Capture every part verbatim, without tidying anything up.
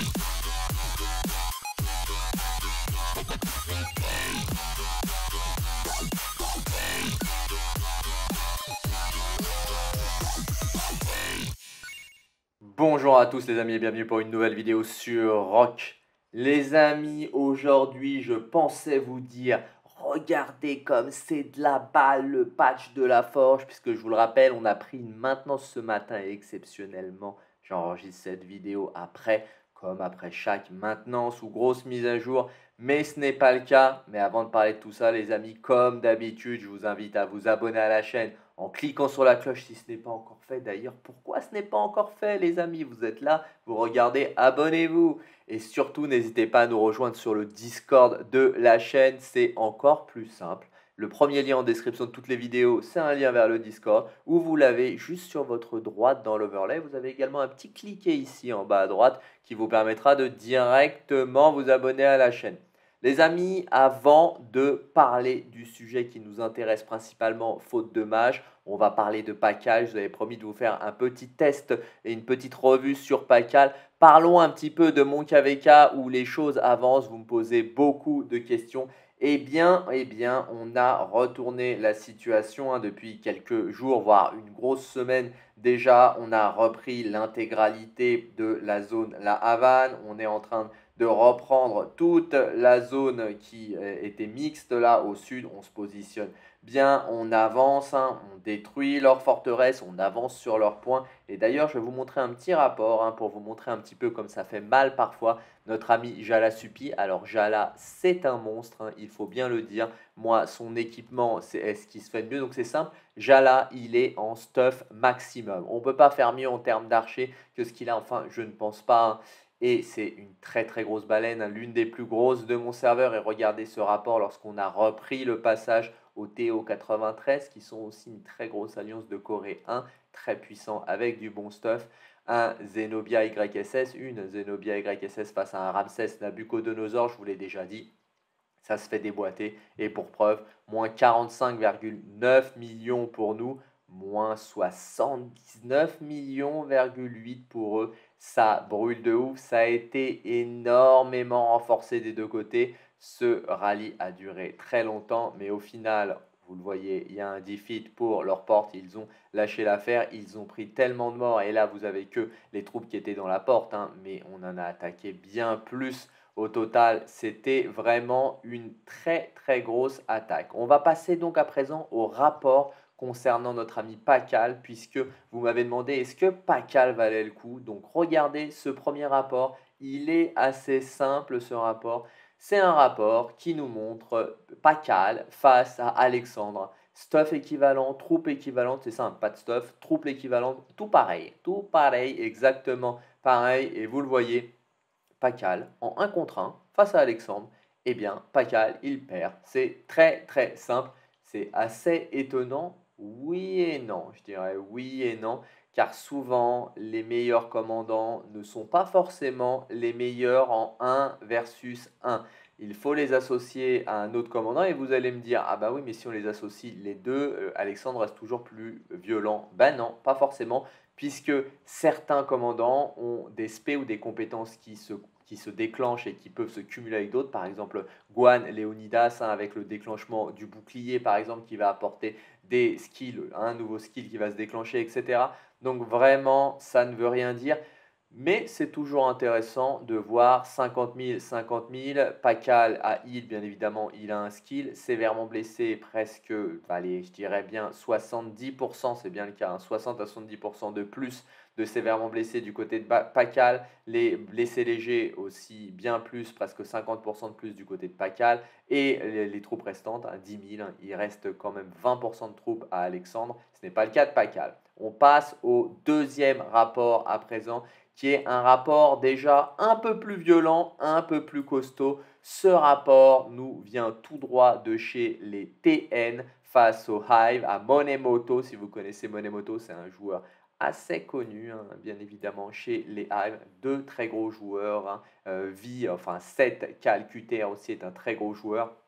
Bonjour à tous les amis et bienvenue pour une nouvelle vidéo sur Rock. Les amis, aujourd'hui je pensais vous dire, regardez comme c'est de la balle le patch de la Forge, puisque je vous le rappelle, on a pris une maintenance ce matin et exceptionnellement j'enregistre cette vidéo après, comme après chaque maintenance ou grosse mise à jour, mais ce n'est pas le cas. Mais avant de parler de tout ça les amis, comme d'habitude, je vous invite à vous abonner à la chaîne en cliquant sur la cloche si ce n'est pas encore fait. D'ailleurs, pourquoi ce n'est pas encore fait les amis? Vous êtes là, vous regardez, abonnez-vous. Et surtout, n'hésitez pas à nous rejoindre sur le Discord de la chaîne, c'est encore plus simple. Le premier lien en description de toutes les vidéos, c'est un lien vers le Discord où vous l'avez juste sur votre droite dans l'overlay. Vous avez également un petit cliquet ici en bas à droite qui vous permettra de directement vous abonner à la chaîne. Les amis, avant de parler du sujet qui nous intéresse principalement, faute de mage, on va parler de Pakal. Je vous avais promis de vous faire un petit test et une petite revue sur Pakal. Parlons un petit peu de mon K V K où les choses avancent. Vous me posez beaucoup de questions. Eh bien, eh bien, on a retourné la situation hein, depuis quelques jours, voire une grosse semaine déjà. On a repris l'intégralité de la zone La Havane. On est en train de de reprendre toute la zone qui était mixte là au sud. On se positionne bien, on avance, hein, on détruit leur forteresse, on avance sur leurs points. Et d'ailleurs, je vais vous montrer un petit rapport hein, pour vous montrer un petit peu comme ça fait mal parfois. Notre ami Jala Suppi, alors Jala c'est un monstre, hein, il faut bien le dire. Moi, son équipement, c'est ce qui se fait de mieux, donc c'est simple. Jala, il est en stuff maximum. On ne peut pas faire mieux en termes d'archer que ce qu'il a, enfin, je ne pense pas. Hein. Et c'est une très très grosse baleine, hein, l'une des plus grosses de mon serveur. Et regardez ce rapport lorsqu'on a repris le passage au T O quatre-vingt-treize, qui sont aussi une très grosse alliance de Corée un, très puissant avec du bon stuff. Un Zenobia Y S S, une Zenobia Y S S face à un Ramsès Nabucodonosor, je vous l'ai déjà dit. Ça se fait déboîter. Et pour preuve, moins quarante-cinq virgule neuf millions pour nous, moins soixante-dix-neuf millions virgule huit pour eux. Ça brûle de ouf. Ça a été énormément renforcé des deux côtés. Ce rallye a duré très longtemps, mais au final, vous le voyez, il y a un defeat pour leur porte. Ils ont lâché l'affaire. Ils ont pris tellement de morts. Et là, vous avez que les troupes qui étaient dans la porte. Hein, mais on en a attaqué bien plus. Au total, c'était vraiment une très très grosse attaque. On va passer donc à présent au rapport concernant notre ami Pakal, puisque vous m'avez demandé est-ce que Pakal valait le coup. Donc regardez ce premier rapport, il est assez simple ce rapport. C'est un rapport qui nous montre Pakal face à Alexandre. Stuff équivalent, troupe équivalente, c'est simple, pas de stuff, troupe équivalente, tout pareil, tout pareil, exactement pareil. Et vous le voyez, Pakal en un contre un face à Alexandre, eh bien Pakal il perd. C'est très très simple, c'est assez étonnant, oui et non, je dirais oui et non, car souvent les meilleurs commandants ne sont pas forcément les meilleurs en un versus un. Il faut les associer à un autre commandant et vous allez me dire, ah bah oui mais si on les associe les deux, euh, Alexandre reste toujours plus violent. Ben non, pas forcément, puisque certains commandants ont des spé ou des compétences qui se, qui se déclenchent et qui peuvent se cumuler avec d'autres. Par exemple, Guan Leonidas, hein, avec le déclenchement du bouclier, par exemple, qui va apporter des skills, un nouveau skill qui va se déclencher, et cetera. Donc vraiment, ça ne veut rien dire. Mais c'est toujours intéressant de voir cinquante mille, cinquante mille. Pakal a heal, bien évidemment, il a un skill. Sévèrement blessé, presque, allez, je dirais bien soixante-dix pour cent, c'est bien le cas, hein, soixante à soixante-dix pour cent de plus de sévèrement blessé du côté de Pakal. Les blessés légers aussi bien plus, presque cinquante pour cent de plus du côté de Pakal. Et les, les troupes restantes, hein, dix mille, hein, il reste quand même vingt pour cent de troupes à Alexandre. Ce n'est pas le cas de Pakal. On passe au deuxième rapport à présent, qui est un rapport déjà un peu plus violent, un peu plus costaud. Ce rapport nous vient tout droit de chez les T N face au Hive, à Monemoto. Si vous connaissez Monemoto, c'est un joueur assez connu, hein, bien évidemment, chez les Hive. Deux très gros joueurs. Hein. Euh, V, enfin sept Calcuter aussi est un très gros joueur.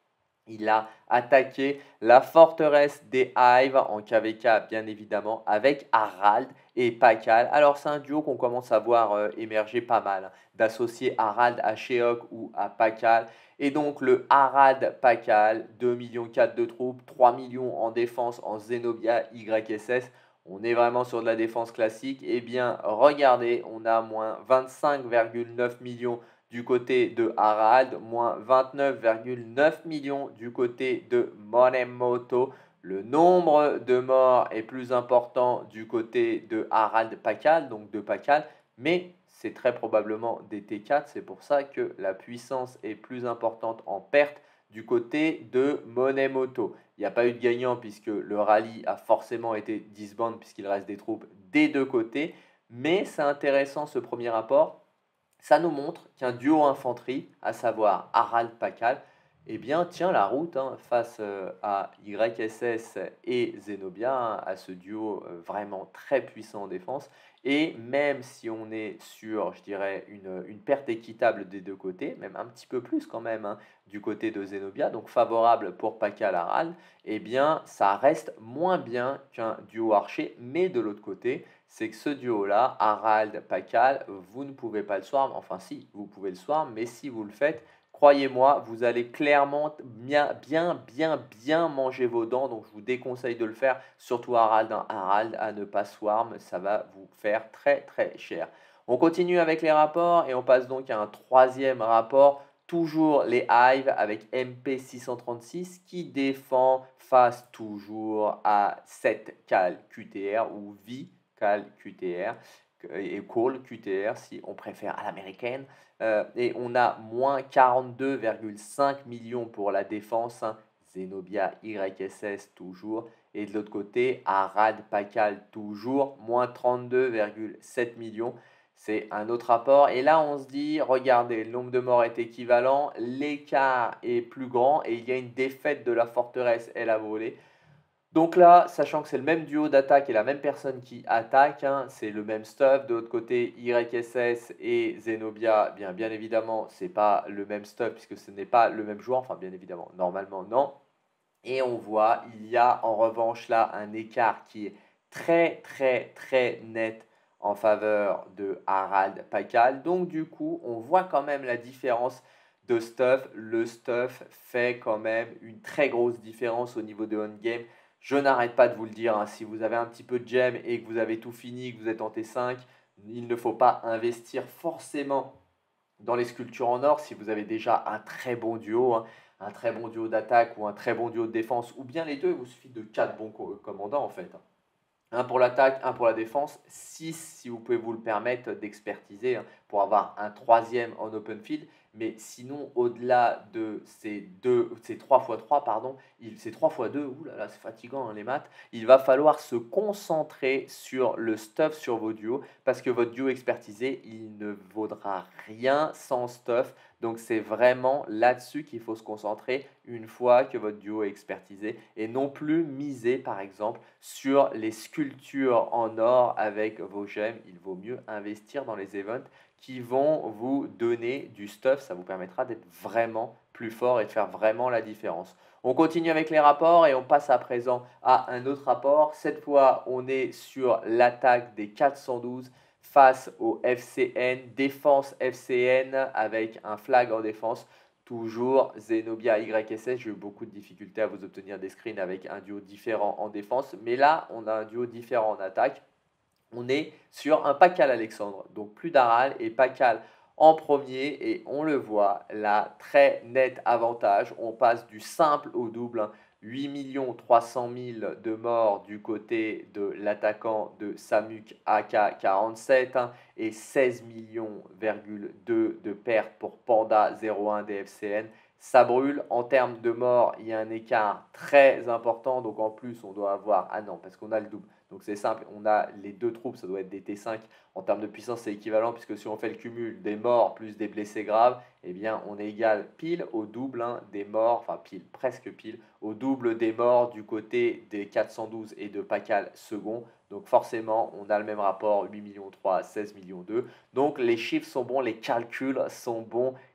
Il a attaqué la forteresse des Hives en K V K, bien évidemment, avec Harald et Pakal. Alors, c'est un duo qu'on commence à voir euh, émerger pas mal, hein, d'associer Harald à Sheok ou à Pakal. Et donc, le Harald Pakal, deux virgule quatre millions de troupes, trois millions en défense en Zenobia Y S S. On est vraiment sur de la défense classique. Eh bien, regardez, on a moins vingt-cinq virgule neuf millions du côté de Harald, moins vingt-neuf virgule neuf millions du côté de Monemoto. Le nombre de morts est plus important du côté de Harald Pakal, donc de Pakal, mais c'est très probablement des T quatre, c'est pour ça que la puissance est plus importante en perte du côté de Monemoto. Il n'y a pas eu de gagnant puisque le rallye a forcément été disband puisqu'il reste des troupes des deux côtés, mais c'est intéressant ce premier rapport. Ça nous montre qu'un duo infanterie, à savoir Harald Pakal, eh bien, tient la route hein, face euh, à Y S S et Zenobia, hein, à ce duo euh, vraiment très puissant en défense. Et même si on est sur, je dirais, une, une perte équitable des deux côtés, même un petit peu plus quand même hein, du côté de Zenobia, donc favorable pour Pakal Harald, eh bien, ça reste moins bien qu'un duo archer, mais de l'autre côté, c'est que ce duo-là, Harald, Pakal, vous ne pouvez pas le swarm. Enfin, si, vous pouvez le swarm, mais si vous le faites, croyez-moi, vous allez clairement bien, bien, bien, bien manger vos dents. Donc, je vous déconseille de le faire, surtout Harald. Hein. Harald, à ne pas swarm, ça va vous faire très, très cher. On continue avec les rapports et on passe donc à un troisième rapport. Toujours les Hives avec M P six cent trente-six qui défend face toujours à sept cal Q T R ou V Cal Q T R et Call Q T R si on préfère à l'américaine. Euh, et on a moins quarante-deux virgule cinq millions pour la défense. Hein. Zenobia Y S S toujours. Et de l'autre côté, Harald Pakal toujours, moins trente-deux virgule sept millions. C'est un autre rapport. Et là, on se dit, regardez, le nombre de morts est équivalent, l'écart est plus grand et il y a une défaite de la forteresse, elle a volé. Donc là, sachant que c'est le même duo d'attaque et la même personne qui attaque, hein, c'est le même stuff. De l'autre côté, Y S S et Zenobia, bien, bien évidemment, c'est pas le même stuff puisque ce n'est pas le même joueur. Enfin, bien évidemment, normalement, non. Et on voit, il y a en revanche là un écart qui est très, très, très net en faveur de Harald Pakal. Donc du coup, on voit quand même la différence de stuff. Le stuff fait quand même une très grosse différence au niveau de on-game. Je n'arrête pas de vous le dire, hein, si vous avez un petit peu de gem et que vous avez tout fini, que vous êtes en T cinq, il ne faut pas investir forcément dans les sculptures en or si vous avez déjà un très bon duo, hein, un très bon duo d'attaque ou un très bon duo de défense, ou bien les deux, il vous suffit de quatre bons co- commandants en fait. Hein. Un pour l'attaque, un pour la défense, six si vous pouvez vous le permettre d'expertiser hein, pour avoir un troisième en open field. Mais sinon, au-delà de ces deux, ces trois fois trois, pardon, il, ces trois fois deux, ouh là là, c'est fatigant hein, les maths, il va falloir se concentrer sur le stuff sur vos duos parce que votre duo expertisé, il ne vaudra rien sans stuff. Donc c'est vraiment là-dessus qu'il faut se concentrer une fois que votre duo est expertisé et non plus miser par exemple sur les sculptures en or avec vos gemmes. Il vaut mieux investir dans les events qui vont vous donner du stuff. Ça vous permettra d'être vraiment plus fort et de faire vraiment la différence. On continue avec les rapports et on passe à présent à un autre rapport. Cette fois, on est sur l'attaque des quatre cent douze face au F C N, défense F C N avec un flag en défense. Toujours Zenobia Y S S, j'ai eu beaucoup de difficultés à vous obtenir des screens avec un duo différent en défense, mais là on a un duo différent en attaque. On est sur un Pakal Alexandre, donc plus d'Aral et Pakal en premier et on le voit là, très net avantage. On passe du simple au double. Hein. huit millions trois cent mille de morts du côté de l'attaquant de Samuk A K quarante-sept hein, et seize millions virgule deux de pertes pour Panda zéro un D F C N. Ça brûle. En termes de morts, il y a un écart très important. Donc en plus, on doit avoir... Ah non, parce qu'on a le double. Donc c'est simple, on a les deux troupes, ça doit être des T cinq. En termes de puissance, c'est équivalent, puisque si on fait le cumul des morts plus des blessés graves, eh bien on est égal pile au double hein, des morts, enfin pile, presque pile, au double des morts du côté des quatre cent douze et de Pakal second. Donc forcément, on a le même rapport, huit millions trois, seize millions deux. Donc les chiffres sont bons, les calculs sont bons.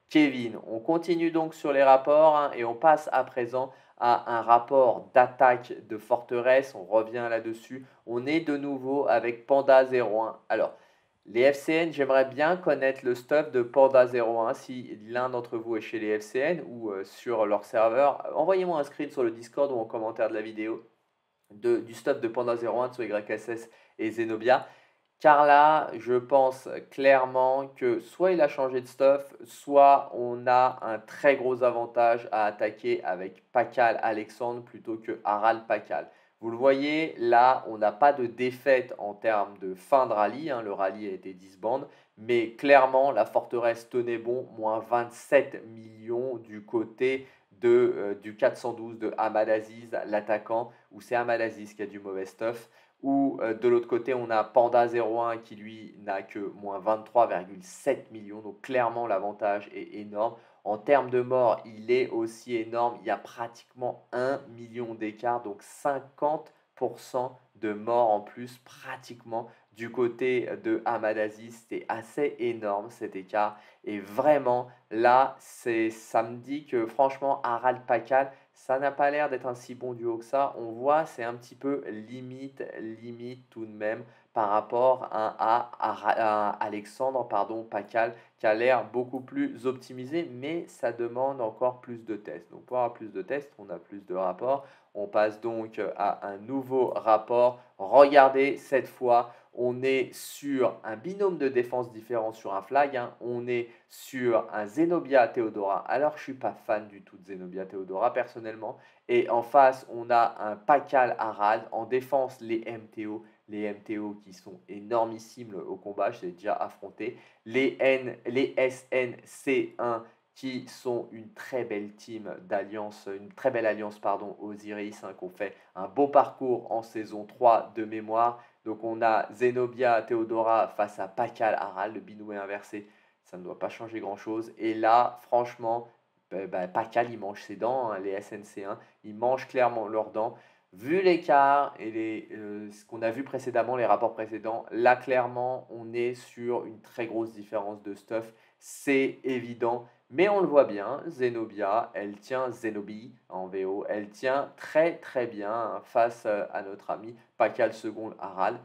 Kevin. On continue donc sur les rapports hein, et on passe à présent à un rapport d'attaque de forteresse. On revient là-dessus. On est de nouveau avec Panda zéro un. Alors, les F C N, j'aimerais bien connaître le stuff de Panda zéro un. Si l'un d'entre vous est chez les F C N ou euh, sur leur serveur, envoyez-moi un screen sur le Discord ou en commentaire de la vidéo de, du stuff de Panda zéro un sur Y S S et Zenobia. Car là, je pense clairement que soit il a changé de stuff, soit on a un très gros avantage à attaquer avec Pakal Alexandre plutôt que Harald Pakal. Vous le voyez, là, on n'a pas de défaite en termes de fin de rallye. Hein, le rallye a été disband, mais clairement, la forteresse tenait bon, moins vingt-sept millions du côté de, euh, du quatre cent douze de Ahmad Aziz, l'attaquant, où c'est Ahmad Aziz qui a du mauvais stuff. Ou euh, de l'autre côté, on a Panda zéro un qui lui n'a que moins vingt-trois virgule sept millions. Donc clairement, l'avantage est énorme. En termes de morts, il est aussi énorme. Il y a pratiquement un million d'écart, donc cinquante pour cent de morts en plus pratiquement du côté de Ahmad Aziz. C'est assez énorme cet écart. Et vraiment, là, c'est, ça me dit que franchement, Harald Pakal, ça n'a pas l'air d'être un si bon duo que ça. On voit, c'est un petit peu limite, limite tout de même par rapport à, à, à- à Alexandre pardon, Pakal qui a l'air beaucoup plus optimisé, mais ça demande encore plus de tests. Donc pour avoir plus de tests, on a plus de rapports. On passe donc à un nouveau rapport. Regardez cette fois, on est sur un binôme de défense différent sur un flag. Hein. On est sur un Zenobia Theodora. Alors, je ne suis pas fan du tout de Zenobia Theodora personnellement. Et en face, on a un Pakal Harald. En défense, les M T O. Les M T O qui sont énormissimes au combat. Je les ai déjà affrontés. Les, N, les S N C un qui sont une très belle team d'alliance, une très belle alliance pardon, Osiris, hein, qui ont fait un beau parcours en saison trois de mémoire. Donc on a Zenobia Theodora face à Pakal Harald, le binôme est inversé, ça ne doit pas changer grand-chose. Et là, franchement, bah, bah, Pakal, il mange ses dents, hein, les S N C un, ils mangent clairement leurs dents. Vu l'écart et les, euh, ce qu'on a vu précédemment, les rapports précédents, là, clairement, on est sur une très grosse différence de stuff. C'est évident. Mais on le voit bien, Zenobia, elle tient Zenobi en V O, elle tient très très bien hein, face euh, à notre ami Pakal second Harald.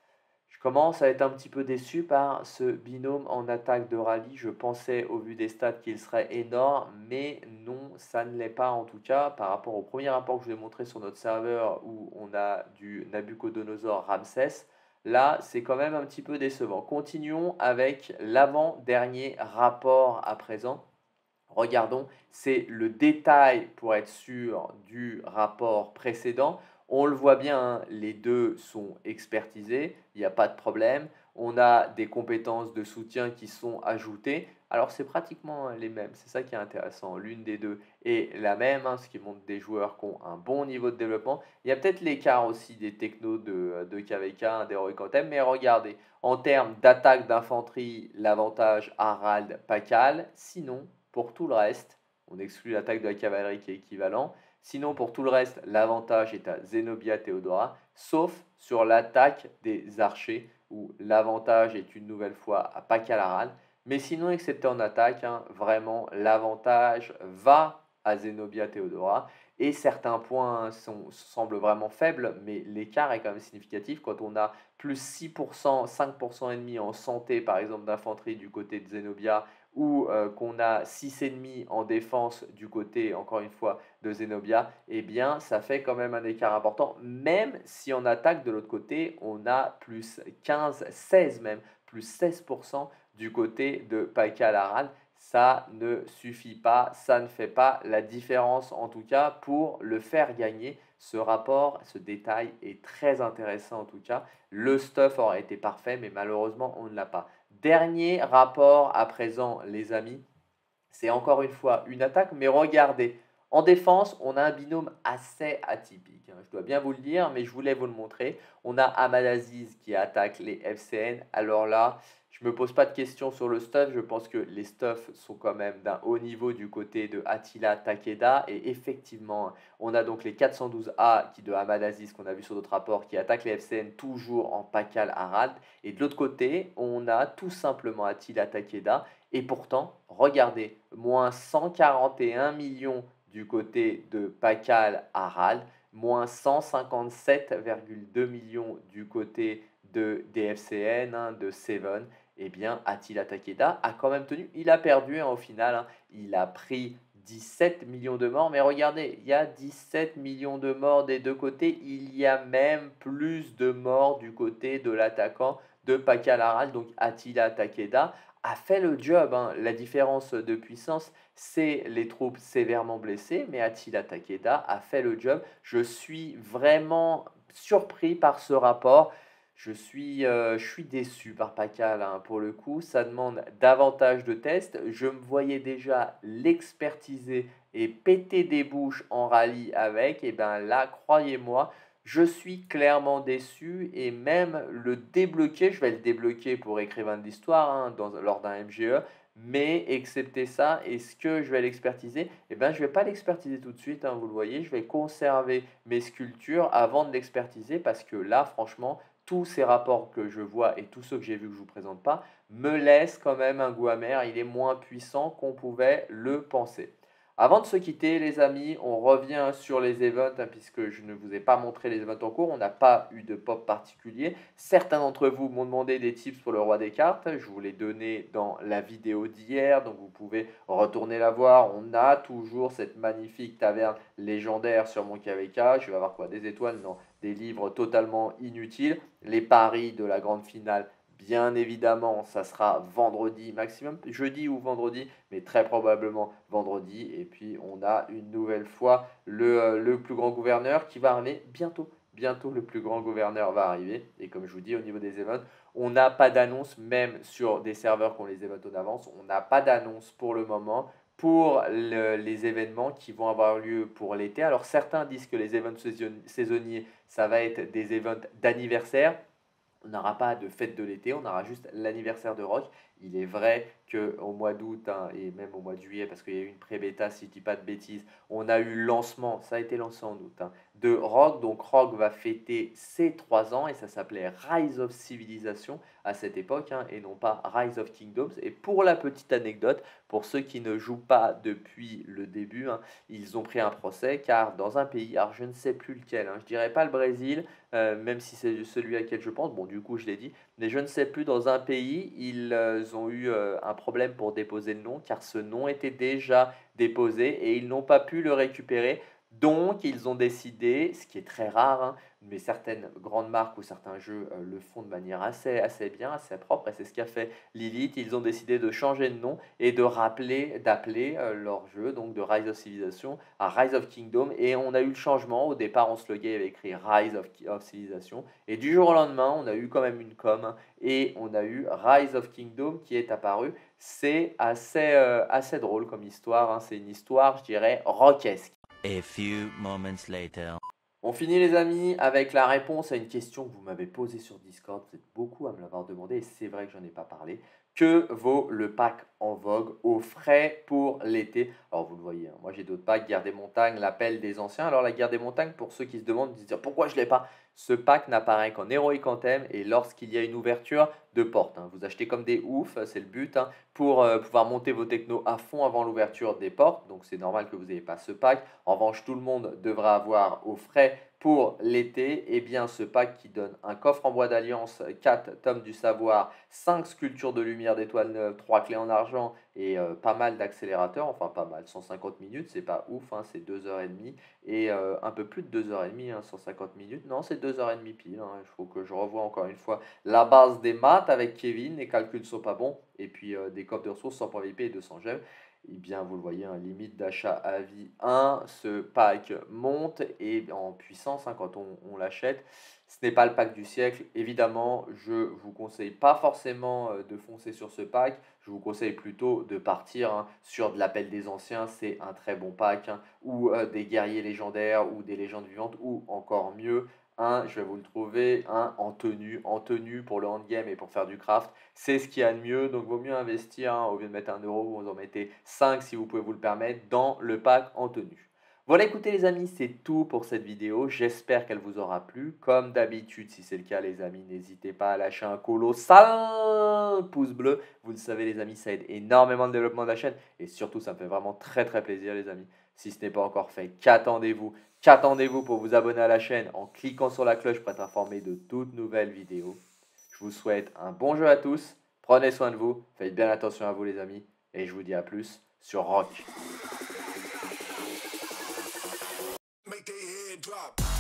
Je commence à être un petit peu déçu par ce binôme en attaque de rallye. Je pensais au vu des stats qu'il serait énorme, mais non, ça ne l'est pas en tout cas. Par rapport au premier rapport que je vous ai montré sur notre serveur où on a du Nabucodonosor Ramsès, là c'est quand même un petit peu décevant. Continuons avec l'avant-dernier rapport à présent. Regardons, c'est le détail pour être sûr du rapport précédent. On le voit bien, hein, les deux sont expertisés, il n'y a pas de problème. On a des compétences de soutien qui sont ajoutées. Alors c'est pratiquement les mêmes, c'est ça qui est intéressant. L'une des deux est la même, hein, ce qui montre des joueurs qui ont un bon niveau de développement. Il y a peut-être l'écart aussi des technos de, de K V K, hein, d'Heroic Anthem, mais regardez, en termes d'attaque d'infanterie, l'avantage Harald Pakal. Sinon, pour tout le reste, on exclut l'attaque de la cavalerie qui est équivalent. Sinon, pour tout le reste, l'avantage est à Zenobia Theodora, sauf sur l'attaque des archers, où l'avantage est une nouvelle fois à Pakal Harald. Mais sinon, excepté en attaque, hein, vraiment, l'avantage va à Zenobia Theodora. Et certains points sont, semblent vraiment faibles, mais l'écart est quand même significatif. Quand on a plus six pour cent, cinq pour cent et demi en santé, par exemple, d'infanterie du côté de Zenobia, ou euh, qu'on a six virgule cinq en défense du côté, encore une fois, de Zenobia, eh bien, ça fait quand même un écart important, même si en attaque de l'autre côté, on a plus quinze, seize même, plus seize pour cent du côté de Pakal Harald. Ça ne suffit pas, ça ne fait pas la différence, en tout cas, pour le faire gagner. Ce rapport, ce détail est très intéressant, en tout cas. Le stuff aurait été parfait, mais malheureusement, on ne l'a pas. Dernier rapport à présent, les amis, c'est encore une fois une attaque, mais regardez, en défense, on a un binôme assez atypique, hein, je dois bien vous le dire, mais je voulais vous le montrer. On a Ahmad Aziz qui attaque les F C N, alors là, je Je me pose pas de questions sur le stuff. Je pense que les stuffs sont quand même d'un haut niveau du côté de Attila Takeda. Et effectivement, on a donc les quatre cent douze A qui de Ahmad Aziz qu'on a vu sur d'autres rapports qui attaquent les F C N toujours en Pakal Harald. Et de l'autre côté, on a tout simplement Attila Takeda. Et pourtant, regardez, moins cent quarante et un millions du côté de Pakal Harald, moins cent cinquante-sept virgule deux millions du côté de D F C N, hein, de Seven. Eh bien, Attila Takeda a quand même tenu. Il a perdu, hein, au final, hein. Il a pris dix-sept millions de morts. Mais regardez, il y a dix-sept millions de morts des deux côtés. Il y a même plus de morts du côté de l'attaquant de Pakal Harald. Donc Attila Takeda a fait le job, hein. La différence de puissance, c'est les troupes sévèrement blessées. Mais Attila Takeda a fait le job. Je suis vraiment surpris par ce rapport. Je suis, euh, je suis déçu par Pakal, hein, pour le coup. Ça demande davantage de tests. Je me voyais déjà l'expertiser et péter des bouches en rallye avec. Et bien là, croyez-moi, je suis clairement déçu et même le débloquer, je vais le débloquer pour écrivain de l'histoire, hein, dans- lors d'un M G E. Mais excepté ça, est-ce que je vais l'expertiser? Eh bien, je ne vais pas l'expertiser tout de suite, hein, vous le voyez. Je vais conserver mes sculptures avant de l'expertiser parce que là, franchement, tous ces rapports que je vois et tous ceux que j'ai vus que je ne vous présente pas me laissent quand même un goût amer. Il est moins puissant qu'on pouvait le penser. Avant de se quitter, les amis, on revient sur les events, hein, puisque je ne vous ai pas montré les events en cours. On n'a pas eu de pop particulier. Certains d'entre vous m'ont demandé des tips pour le roi des cartes. Je vous l'ai donné dans la vidéo d'hier, donc vous pouvez retourner la voir. On a toujours cette magnifique taverne légendaire sur mon K V K. Je vais avoir quoi? Des étoiles? Non, des livres totalement inutiles. Les paris de la grande finale, bien évidemment, ça sera vendredi maximum, jeudi ou vendredi, mais très probablement vendredi. Et puis, on a une nouvelle fois le, euh, le plus grand gouverneur qui va arriver bientôt. Bientôt, le plus grand gouverneur va arriver. Et comme je vous dis, au niveau des events, on n'a pas d'annonce, même sur des serveurs qui ont les events en avance. On n'a pas d'annonce pour le moment pour le- les événements qui vont avoir lieu pour l'été. Alors, certains disent que les événements saison- saisonniers, ça va être des événements d'anniversaire. On n'aura pas de fête de l'été, on aura juste l'anniversaire de Rock. Il est vrai qu'au mois d'août, hein, et même au mois de juillet, parce qu'il y a eu une pré-bêta, si je ne dis pas de bêtises, on a eu le lancement, ça a été lancé en août, hein, de Rock. Donc Rock va fêter ses trois ans et ça s'appelait Rise of Civilization à cette époque, hein, et non pas Rise of Kingdoms. Et pour la petite anecdote, pour ceux qui ne jouent pas depuis le début, hein, ils ont pris un procès car dans un pays, alors je ne sais plus lequel, hein, je dirais pas le Brésil, euh, même si c'est celui à quel je pense, bon du coup je l'ai dit, mais je ne sais plus, dans un pays, ils euh, ont eu euh, un problème pour déposer le nom, car ce nom était déjà déposé et ils n'ont pas pu le récupérer. Donc ils ont décidé, ce qui est très rare, hein, mais certaines grandes marques ou certains jeux euh, le font de manière assez, assez bien, assez propre, et c'est ce qu'a fait Lilith. Ils ont décidé de changer de nom et de rappeler, d'appeler euh, leur jeu, donc de Rise of Civilization, à Rise of Kingdom. Et on a eu le changement. Au départ, on se loguait, il y avait écrit Rise of, of Civilization. Et du jour au lendemain, on a eu quand même une com, hein, et on a eu Rise of Kingdom qui est apparu. C'est assez, euh, assez drôle comme histoire, hein. C'est une histoire, je dirais, rockesque. A few moments later. On finit, les amis, avec la réponse à une question que vous m'avez posée sur Discord. Vous êtes beaucoup à me l'avoir demandé et c'est vrai que j'en ai pas parlé. Que vaut le pack en vogue au frais pour l'été? Alors vous le voyez, hein, moi j'ai d'autres packs, Guerre des montagnes, l'appel des anciens. Alors la Guerre des montagnes, pour ceux qui se demandent, de se dire pourquoi je ne l'ai pas, ce pack n'apparaît qu'en Heroic Anthem et lorsqu'il y a une ouverture de porte, hein. Vous achetez comme des oufs, c'est le but, hein, pour euh, pouvoir monter vos technos à fond avant l'ouverture des portes. Donc c'est normal que vous n'ayez pas ce pack. En revanche, tout le monde devra avoir au frais pour l'été, eh bien, ce pack qui donne un coffre en bois d'alliance, quatre tomes du savoir, cinq sculptures de lumière d'étoiles neuves, trois clés en argent et euh, pas mal d'accélérateurs, enfin pas mal, cent cinquante minutes, c'est pas ouf, hein, c'est deux heures trente et euh, un peu plus de deux heures trente, hein, cent cinquante minutes, non, c'est deux heures trente pile, hein. Il faut que je revoie encore une fois la base des maths avec Kevin, les calculs ne sont pas bons, et puis euh, des coffres de ressources, cent points V P et deux cents gemmes. Eh bien, vous le voyez, un limite d'achat à vie un, ce pack monte et en puissance, hein, quand on, on l'achète. Ce n'est pas le pack du siècle. Évidemment, je ne vous conseille pas forcément euh, de foncer sur ce pack. Je vous conseille plutôt de partir, hein, sur de l'appel des anciens. C'est un très bon pack, hein, ou euh, des guerriers légendaires ou des légendes vivantes, ou encore mieux, un, je vais vous le trouver, un en tenue, en tenue pour le handgame et pour faire du craft. C'est ce qu'il y a de mieux, donc vaut mieux investir, hein, au lieu de mettre un euro, vous en mettez cinq si vous pouvez vous le permettre, dans le pack en tenue. Voilà, écoutez les amis, c'est tout pour cette vidéo. J'espère qu'elle vous aura plu. Comme d'habitude, si c'est le cas les amis, n'hésitez pas à lâcher un colossal pouce bleu. Vous le savez les amis, ça aide énormément le développement de la chaîne. Et surtout, ça me fait vraiment très très plaisir les amis. Si ce n'est pas encore fait, qu'attendez-vous? Qu'attendez-vous pour vous abonner à la chaîne en cliquant sur la cloche pour être informé de toutes nouvelles vidéos. Je vous souhaite un bon jeu à tous. Prenez soin de vous. Faites bien attention à vous les amis. Et je vous dis à plus sur Rock. Make their head drop.